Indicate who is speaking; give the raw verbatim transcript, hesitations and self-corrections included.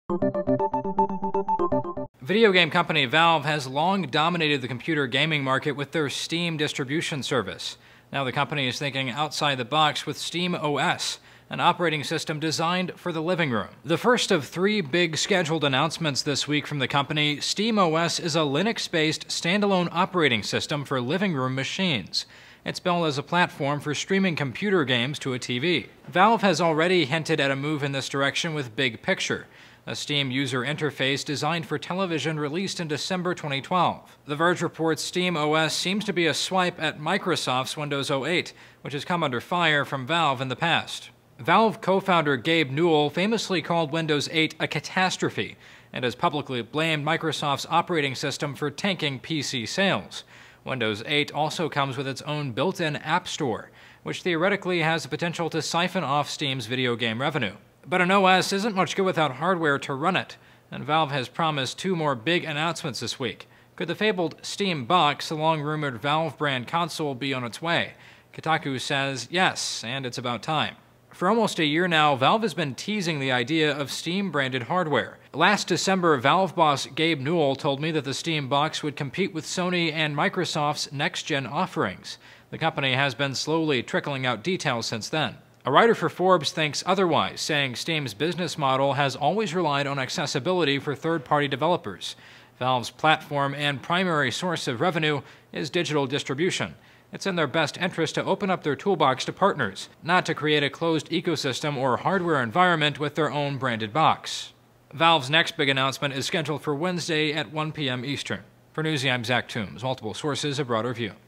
Speaker 1: Video game company Valve has long dominated the computer gaming market with their Steam distribution service. Now the company is thinking outside the box with SteamOS, an operating system designed for the living room. The first of three big scheduled announcements this week from the company, SteamOS is a Linux-based standalone operating system for living room machines. It's built as a platform for streaming computer games to a T V. Valve has already hinted at a move in this direction with Big Picture, a Steam user interface designed for television released in December twenty twelve. The Verge reports SteamOS seems to be a swipe at Microsoft's Windows oh eight, which has come under fire from Valve in the past. Valve co-founder Gabe Newell famously called Windows eight a catastrophe and has publicly blamed Microsoft's operating system for tanking P C sales. Windows eight also comes with its own built-in App Store, which theoretically has the potential to siphon off Steam's video game revenue. But an O S isn't much good without hardware to run it, and Valve has promised two more big announcements this week. Could the fabled Steam Box, the long-rumored Valve brand console, be on its way? Kotaku says yes, and it's about time. For almost a year now, Valve has been teasing the idea of Steam-branded hardware. Last December, Valve boss Gabe Newell told me that the Steam Box would compete with Sony and Microsoft's next-gen offerings. The company has been slowly trickling out details since then. A writer for Forbes thinks otherwise, saying Steam's business model has always relied on accessibility for third-party developers. Valve's platform and primary source of revenue is digital distribution. It's in their best interest to open up their toolbox to partners, not to create a closed ecosystem or hardware environment with their own branded box. Valve's next big announcement is scheduled for Wednesday at one p m Eastern. For Newsy, I'm Zach Toombs. Multiple sources, a broader view.